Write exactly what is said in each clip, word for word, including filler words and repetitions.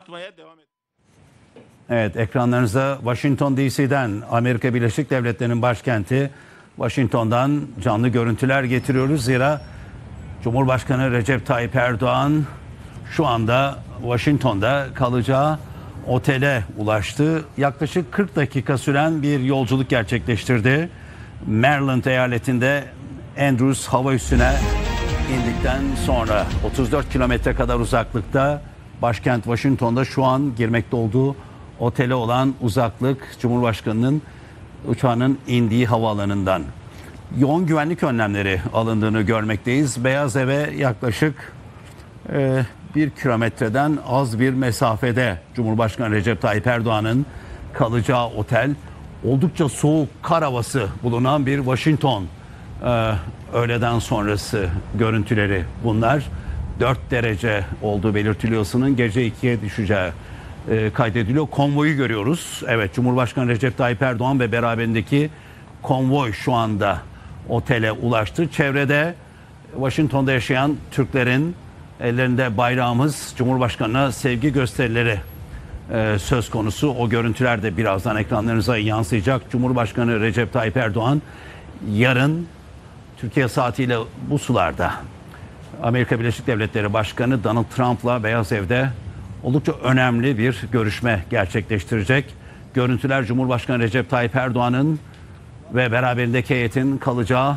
artmaya devam ediyor. Evet, ekranlarınıza Washington D C'den, Amerika Birleşik Devletleri'nin başkenti Washington'dan canlı görüntüler getiriyoruz. Zira Cumhurbaşkanı Recep Tayyip Erdoğan şu anda Washington'da kalacağı otele ulaştı. Yaklaşık kırk dakika süren bir yolculuk gerçekleştirdi. Maryland eyaletinde Andrews hava üssüne indikten sonra otuz dört kilometre kadar uzaklıkta başkent Washington'da şu an girmekte olduğu otele olan uzaklık Cumhurbaşkanı'nın uçağının indiği havaalanından. Yoğun güvenlik önlemleri alındığını görmekteyiz. Beyaz Ev'e yaklaşık e, bir kilometreden az bir mesafede Cumhurbaşkanı Recep Tayyip Erdoğan'ın kalacağı otel. Oldukça soğuk kar havası bulunan bir Washington e, öğleden sonrası görüntüleri bunlar. dört derece olduğu belirtiliyor. Isının gece ikiye düşeceği e, kaydediliyor. Konvoyu görüyoruz. Evet, Cumhurbaşkanı Recep Tayyip Erdoğan ve beraberindeki konvoy şu anda otele ulaştı. Çevrede Washington'da yaşayan Türklerin ellerinde bayrağımız, Cumhurbaşkanı'na sevgi gösterileri e, söz konusu. O görüntüler de birazdan ekranlarınıza yansıyacak. Cumhurbaşkanı Recep Tayyip Erdoğan yarın Türkiye saatiyle bu sularda Amerika Birleşik Devletleri Başkanı Donald Trump'la Beyaz Ev'de oldukça önemli bir görüşme gerçekleştirecek. Görüntüler Cumhurbaşkanı Recep Tayyip Erdoğan'ın ve beraberindeki heyetin kalacağı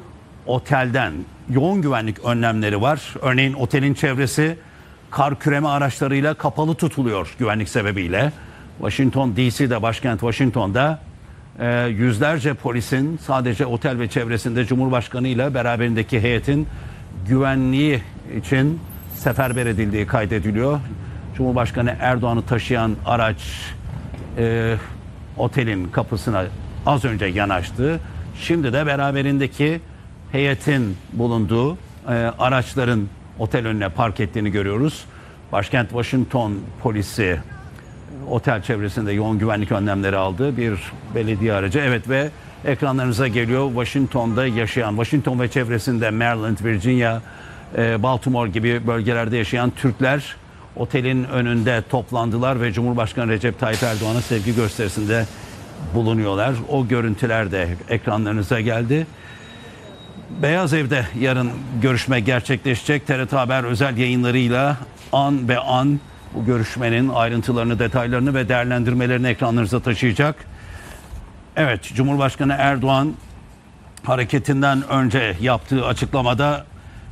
otelden. Yoğun güvenlik önlemleri var. Örneğin otelin çevresi kar küreme araçlarıyla kapalı tutuluyor güvenlik sebebiyle. Washington D C'de, başkent Washington'da e, yüzlerce polisin sadece otel ve çevresinde Cumhurbaşkanı ile beraberindeki heyetin güvenliği için seferber edildiği kaydediliyor. Cumhurbaşkanı Erdoğan'ı taşıyan araç e, otelin kapısına az önce yanaştı. Şimdi de beraberindeki heyetin bulunduğu e, araçların otel önüne park ettiğini görüyoruz. Başkent Washington polisi otel çevresinde yoğun güvenlik önlemleri aldı. Bir belediye aracı. Evet, ve ekranlarınıza geliyor Washington'da yaşayan, Washington ve çevresinde Maryland, Virginia, e, Baltimore gibi bölgelerde yaşayan Türkler otelin önünde toplandılar ve Cumhurbaşkanı Recep Tayyip Erdoğan'a sevgi gösterisinde bulunuyorlar. O görüntüler de ekranlarınıza geldi. Beyaz Ev'de yarın görüşme gerçekleşecek. T R T Haber özel yayınlarıyla an be an bu görüşmenin ayrıntılarını, detaylarını ve değerlendirmelerini ekranlarınıza taşıyacak. Evet, Cumhurbaşkanı Erdoğan hareketinden önce yaptığı açıklamada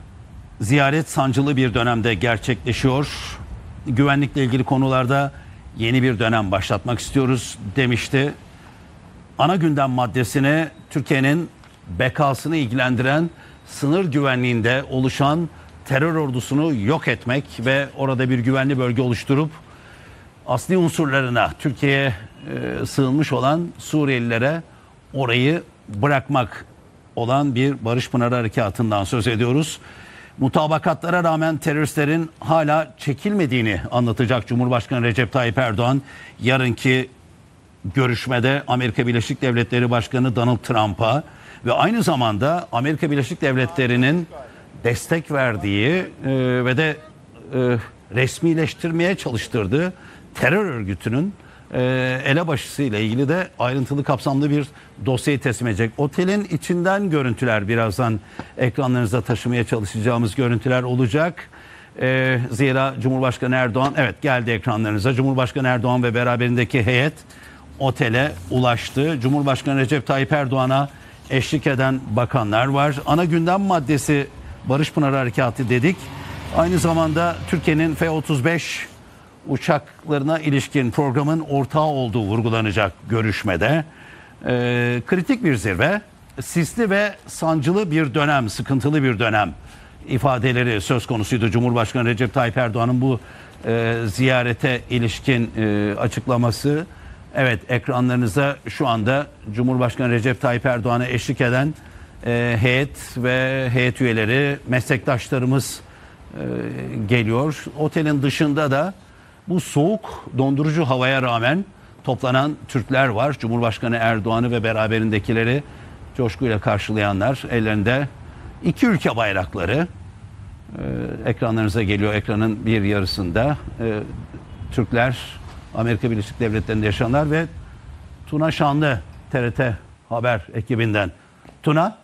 ziyaret sancılı bir dönemde gerçekleşiyor. Güvenlikle ilgili konularda yeni bir dönem başlatmak istiyoruz demişti. Ana gündem maddesine Türkiye'nin bekasını ilgilendiren sınır güvenliğinde oluşan terör ordusunu yok etmek ve orada bir güvenli bölge oluşturup asli unsurlarına, Türkiye'ye e, sığınmış olan Suriyelilere orayı bırakmak olan bir Barış Pınarı Harekatı'ndan söz ediyoruz. Mutabakatlara rağmen teröristlerin hala çekilmediğini anlatacak Cumhurbaşkanı Recep Tayyip Erdoğan. Yarınki görüşmede Amerika Birleşik Devletleri Başkanı Donald Trump'a ve aynı zamanda Amerika Birleşik Devletleri'nin destek verdiği e, ve de e, resmileştirmeye çalıştırdığı terör örgütünün e, elebaşısı ile ilgili de ayrıntılı, kapsamlı bir dosyayı teslim edecek. Otelin içinden görüntüler birazdan ekranlarınıza taşımaya çalışacağımız görüntüler olacak. E, zira Cumhurbaşkanı Erdoğan, evet geldi ekranlarınıza. Cumhurbaşkanı Erdoğan ve beraberindeki heyet otele ulaştı. Cumhurbaşkanı Recep Tayyip Erdoğan'a eşlik eden bakanlar var. Ana gündem maddesi Barış Pınarı Harekatı dedik. Aynı zamanda Türkiye'nin F otuz beş uçaklarına ilişkin programın ortağı olduğu vurgulanacak görüşmede. Ee, kritik bir zirve, sisli ve sancılı bir dönem, sıkıntılı bir dönem ifadeleri söz konusuydu. Cumhurbaşkanı Recep Tayyip Erdoğan'ın bu e, ziyarete ilişkin e, açıklaması. Evet, ekranlarınıza şu anda Cumhurbaşkanı Recep Tayyip Erdoğan'a eşlik eden e, heyet ve heyet üyeleri, meslektaşlarımız e, geliyor. Otelin dışında da bu soğuk, dondurucu havaya rağmen toplanan Türkler var. Cumhurbaşkanı Erdoğan'ı ve beraberindekileri coşkuyla karşılayanlar, ellerinde iki ülke bayrakları e, ekranlarınıza geliyor. Ekranın bir yarısında e, Türkler, Amerika Birleşik Devletleri'nde yaşayanlar ve Tuna Şanlı T R T Haber ekibinden. Tuna.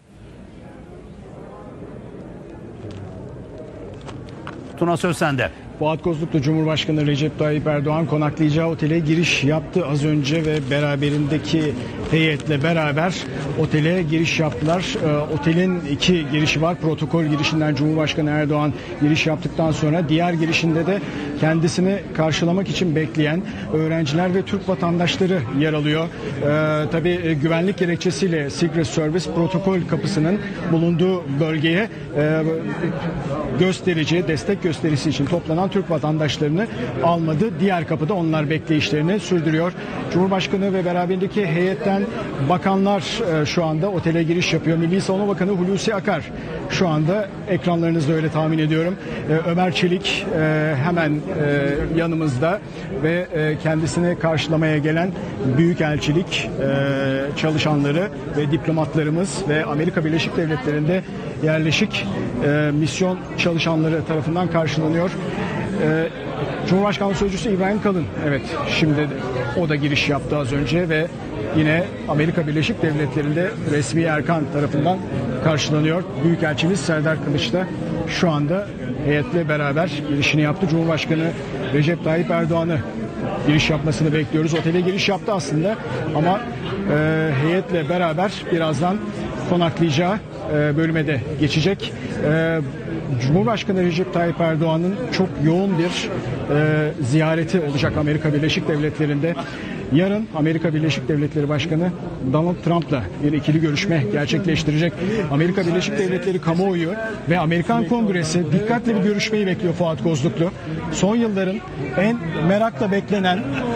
Tuna, söz sende. Fuat Kozluklu, Cumhurbaşkanı Recep Tayyip Erdoğan konaklayacağı otele giriş yaptı az önce ve beraberindeki heyetle beraber otele giriş yaptılar. Ee, otelin iki girişi var. Protokol girişinden Cumhurbaşkanı Erdoğan giriş yaptıktan sonra diğer girişinde de kendisini karşılamak için bekleyen öğrenciler ve Türk vatandaşları yer alıyor. Ee, tabii güvenlik gerekçesiyle Secret Service protokol kapısının bulunduğu bölgeye e, gösterici, destek gösterisi için toplanan Türk vatandaşlarını almadı. Diğer kapıda onlar bekleyişlerini sürdürüyor. Cumhurbaşkanı ve beraberindeki heyetten bakanlar e, şu anda otele giriş yapıyor. Milli Savunma Bakanı Hulusi Akar şu anda ekranlarınızda, öyle tahmin ediyorum. E, Ömer Çelik e, hemen e, yanımızda ve e, kendisini karşılamaya gelen büyükelçilik e, çalışanları ve diplomatlarımız ve Amerika Birleşik Devletleri'nde yerleşik e, misyon çalışanları tarafından karşılanıyor. Ee, Cumhurbaşkanlığı Sözcüsü İbrahim Kalın, evet, şimdi o da giriş yaptı az önce ve yine Amerika Birleşik Devletleri'nde resmi erkan tarafından karşılanıyor. Büyükelçimiz Serdar Kılıç da şu anda heyetle beraber girişini yaptı. Cumhurbaşkanı Recep Tayyip Erdoğan'ı giriş yapmasını bekliyoruz. Otele giriş yaptı aslında ama e, heyetle beraber birazdan konaklayacağı e, bölüme de geçecek. E, Cumhurbaşkanı Recep Tayyip Erdoğan'ın çok yoğun bir e, ziyareti olacak Amerika Birleşik Devletleri'nde. Yarın Amerika Birleşik Devletleri Başkanı Donald Trump'la bir ikili görüşme gerçekleştirecek. Amerika Birleşik Devletleri kamuoyu ve Amerikan Kongresi dikkatle bir görüşmeyi bekliyor Fuat Kozluklu. Son yılların en merakla beklenen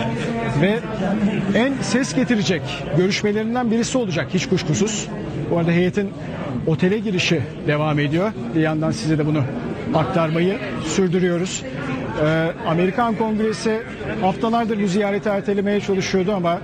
ve en ses getirecek görüşmelerinden birisi olacak hiç kuşkusuz. Bu arada heyetin otele girişi devam ediyor. Bir yandan size de bunu aktarmayı sürdürüyoruz. Ee, Amerikan Kongresi haftalardır bu ziyareti ertelemeye çalışıyordu ama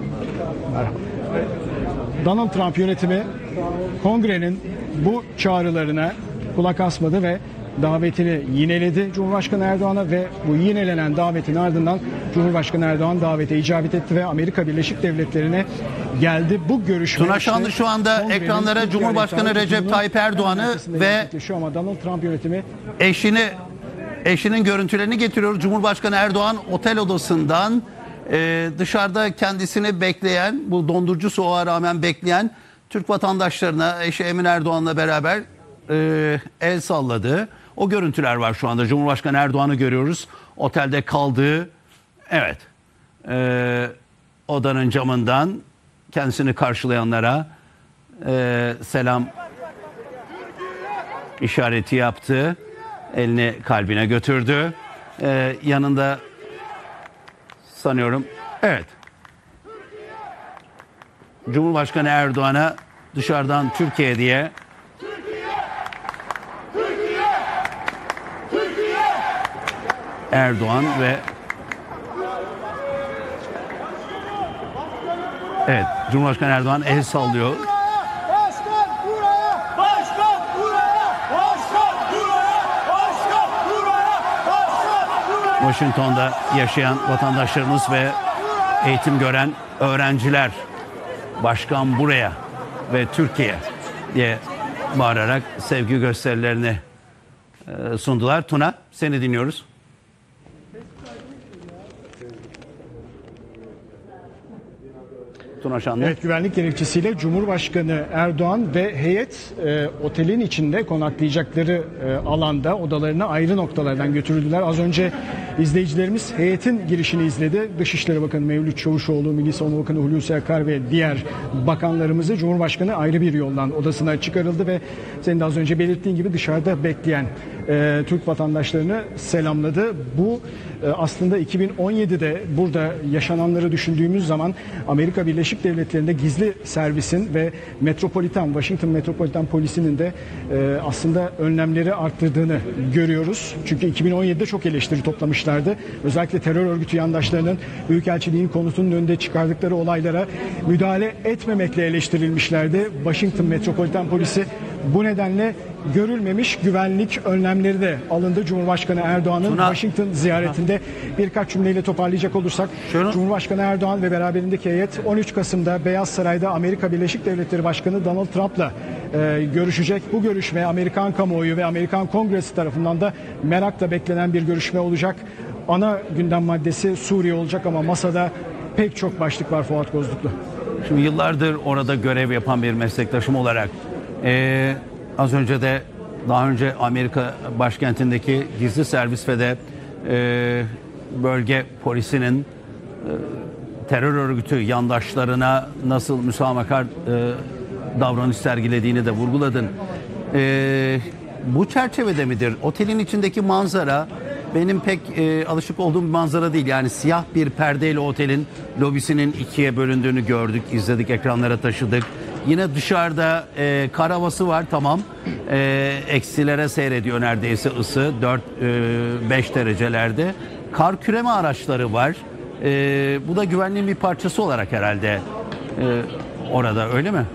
Donald Trump yönetimi Kongre'nin bu çağrılarına kulak asmadı ve davetini yineledi Cumhurbaşkanı Erdoğan'a ve bu yinelenen davetin ardından Cumhurbaşkanı Erdoğan davete icabet etti ve Amerika Birleşik Devletleri'ne geldi. Bu görüşme Tuna Şanlı şu anda ekranlara Cumhurbaşkanı Recep Tayyip Erdoğan'ı ve ama Donald Trump yönetimi eşini eşinin görüntülerini getiriyor. Cumhurbaşkanı Erdoğan otel odasından e, dışarıda kendisini bekleyen, bu dondurucu soğuğa rağmen bekleyen Türk vatandaşlarına eşi Emin Erdoğan'la beraber e, el salladı. O görüntüler var şu anda. Cumhurbaşkanı Erdoğan'ı görüyoruz. Otelde kaldığı, evet, e, odanın camından kendisini karşılayanlara e, selam işareti yaptı. Elini kalbine götürdü. Ee, yanında sanıyorum, evet, Cumhurbaşkanı Erdoğan'a dışarıdan Türkiye diye Erdoğan ve evet, Cumhurbaşkanı Erdoğan el sallıyor. Washington'da yaşayan vatandaşlarımız ve eğitim gören öğrenciler "Başkan buraya" ve "Türkiye" diye bağırarak sevgi gösterilerini sundular. Tuna, seni dinliyoruz. Tuna Şanlı. Evet, güvenlik gerekçesiyle Cumhurbaşkanı Erdoğan ve heyet e, otelin içinde konaklayacakları e, alanda odalarına ayrı noktalardan götürüldüler. Az önce izleyicilerimiz heyetin girişini izledi. Dışişleri Bakanı Mevlüt Çavuşoğlu, Milli Savunma Bakanı Hulusi Akar ve diğer bakanlarımızı Cumhurbaşkanı ayrı bir yoldan odasına çıkarıldı ve senin de az önce belirttiğin gibi dışarıda bekleyen e, Türk vatandaşlarını selamladı. Bu e, aslında iki bin on yedide burada yaşananları düşündüğümüz zaman Amerika Birleşik Devletleri'nde gizli servisin ve Metropolitan, Washington Metropolitan Polisi'nin de e, aslında önlemleri arttırdığını görüyoruz. Çünkü iki bin on yedide çok eleştiri toplamışlardı. Özellikle terör örgütü yandaşlarının Büyükelçiliğin konutunun önünde çıkardıkları olaylara müdahale etmemekle eleştirilmişlerdi. Washington Metropolitan Polisi bu nedenle görülmemiş güvenlik önlemleri de alındı. Cumhurbaşkanı Erdoğan'ın Tuna... Washington ziyaretinde. Birkaç cümleyle toparlayacak olursak, Şunu... Cumhurbaşkanı Erdoğan ve beraberindeki heyet on üç Kasım'da Beyaz Saray'da Amerika Birleşik Devletleri Başkanı Donald Trump'la e, görüşecek. Bu görüşme Amerikan kamuoyu ve Amerikan Kongresi tarafından da merakla beklenen bir görüşme olacak. Ana gündem maddesi Suriye olacak ama masada pek çok başlık var Fuat Kozluklu. Şimdi yıllardır orada görev yapan bir meslektaşım olarak e, az önce de daha önce Amerika başkentindeki gizli servis ve de e, bölge polisinin e, terör örgütü yandaşlarına nasıl müsamahakar e, davranış sergilediğini de vurguladın. E, bu çerçevede midir? Otelin içindeki manzara benim pek e, alışık olduğum bir manzara değil. Yani siyah bir perdeyle otelin lobisinin ikiye bölündüğünü gördük, izledik, ekranlara taşıdık. Yine dışarıda e, kar havası var, tamam. E, eksilere seyrediyor neredeyse ısı, dört beş derecelerde. Kar küreme araçları var. E, bu da güvenliğin bir parçası olarak herhalde e, orada, öyle mi?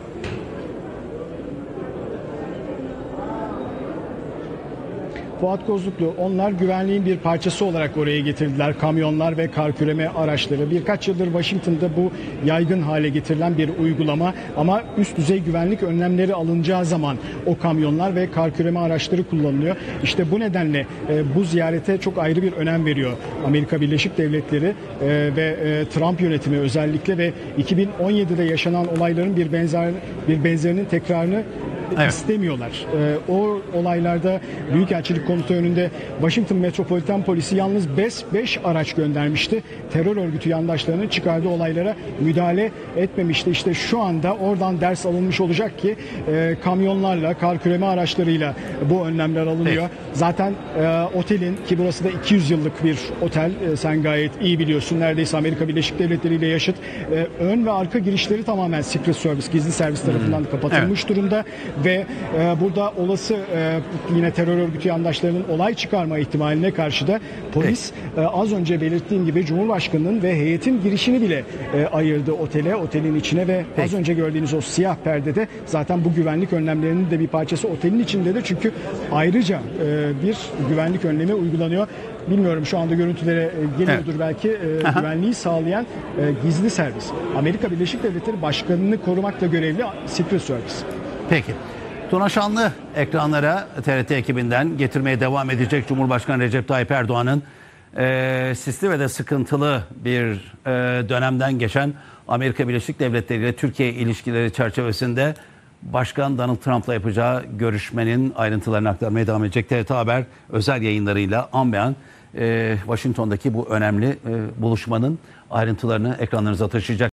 Fuat Kozluklu, onlar güvenliğin bir parçası olarak oraya getirdiler. Kamyonlar ve kar küreme araçları. Birkaç yıldır Washington'da bu yaygın hale getirilen bir uygulama ama üst düzey güvenlik önlemleri alınacağı zaman o kamyonlar ve kar küreme araçları kullanılıyor. İşte bu nedenle e, bu ziyarete çok ayrı bir önem veriyor Amerika Birleşik Devletleri e, ve e, Trump yönetimi özellikle ve iki bin on yedide yaşanan olayların bir benzer bir benzerinin tekrarını evet. istemiyorlar. Ee, o olaylarda Büyükelçilik Komutu önünde Washington Metropolitan Polisi yalnız beş araç göndermişti. Terör örgütü yandaşlarının çıkardığı olaylara müdahale etmemişti. İşte şu anda oradan ders alınmış olacak ki e, kamyonlarla, kar küreme araçlarıyla bu önlemler alınıyor. Peki. Zaten e, otelin, ki burası da iki yüz yıllık bir otel, e, sen gayet iyi biliyorsun, neredeyse Amerika Birleşik Devletleri ile yaşıt. E, ön ve arka girişleri tamamen Secret Service, gizli servis tarafından hmm. kapatılmış evet. durumda. Ve e, burada olası e, yine terör örgütü yandaşlarının olay çıkarma ihtimaline karşı da polis e, az önce belirttiğim gibi Cumhurbaşkanı'nın ve heyetin girişini bile e, ayırdı otele, otelin içine ve Peki. az önce gördüğünüz o siyah perdede zaten bu güvenlik önlemlerinin de bir parçası otelin içinde de, çünkü ayrıca e, bir güvenlik önlemi uygulanıyor. Bilmiyorum, şu anda görüntülere geliyordur evet. belki e, güvenliği sağlayan e, gizli servis. Amerika Birleşik Devletleri Başkanı'nı korumakla görevli Secret Service. Peki. Tuna Şanlı ekranlara T R T ekibinden getirmeye devam edecek Cumhurbaşkanı Recep Tayyip Erdoğan'ın e, sisli ve de sıkıntılı bir e, dönemden geçen Amerika Birleşik Devletleri ile Türkiye ilişkileri çerçevesinde Başkan Donald Trump'la yapacağı görüşmenin ayrıntılarını aktarmaya devam edecek. T R T Haber özel yayınlarıyla an be an e, Washington'daki bu önemli e, buluşmanın ayrıntılarını ekranlarınıza taşıyacak.